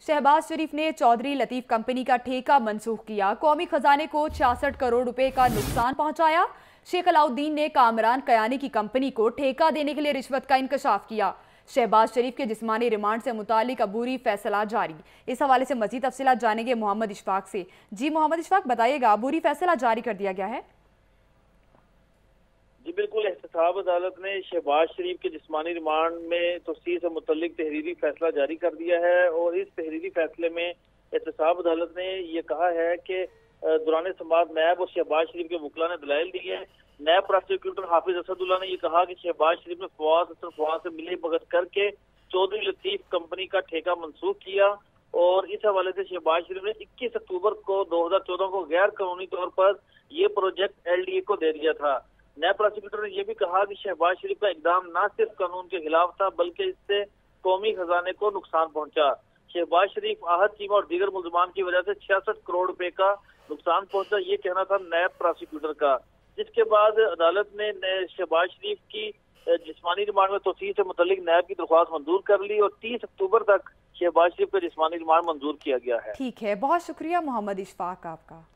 शहबाज शरीफ ने चौधरी लतीफ कंपनी का ठेका मंसूख किया। कौमी खजाने को 66 करोड़ रुपए का नुकसान पहुंचाया। शेख अलाउद्दीन ने कामरान कयानी की कंपनी को ठेका देने के लिए रिश्वत का इंकशाफ किया। शहबाज शरीफ के जिस्मानी रिमांड से मुतालिक अबूरी फैसला जारी। इस हवाले से मजीद तफसीलात जानेंगे मोहम्मद इशफाक से। जी मोहम्मद इशफाक, बताइएगा, अबूरी फैसला जारी कर दिया गया है? जी बिल्कुल, एहतसाब अदालत ने शहबाज शरीफ के जिस्मानी रिमांड में तफसील से मुतल्लिक तहरीरी फैसला जारी कर दिया है और इस तहरीरी फैसले में एहतसाब अदालत ने ये कहा है कि दौरान समाअत नैब और शहबाज शरीफ के वकला ने दलाइल दी है। नैब प्रोसिक्यूटर हाफिज असदुल्ला ने ये कहा कि शहबाज शरीफ ने फवाद से मिली भगत करके चौधरी लतीफ कंपनी का ठेका मंसूख किया और इस हवाले से शहबाज शरीफ ने 21 अक्टूबर को 2014 को गैर कानूनी तौर पर यह प्रोजेक्ट LDA को दे दिया था। नैब प्रोसिक्यूटर ने यह भी कहा कि शहबाज शरीफ का इकदाम न सिर्फ कानून के खिलाफ था बल्कि इससे कौमी खजाने को नुकसान पहुंचा। शहबाज शरीफ, आहत चीमा और दीगर मुल्जमान की वजह से 66 करोड़ रुपए का नुकसान पहुंचा, ये कहना था नैब प्रोसिक्यूटर का। जिसके बाद अदालत ने शहबाज शरीफ की जिस्मानी रिमांड में तौसीह से मुतल्लिक नैब की दरख्वास्त मंजूर कर ली और 30 अक्टूबर तक शहबाज शरीफ का जिस्मानी रिमांड मंजूर किया गया है। ठीक है, बहुत शुक्रिया मोहम्मद इशफाक आपका।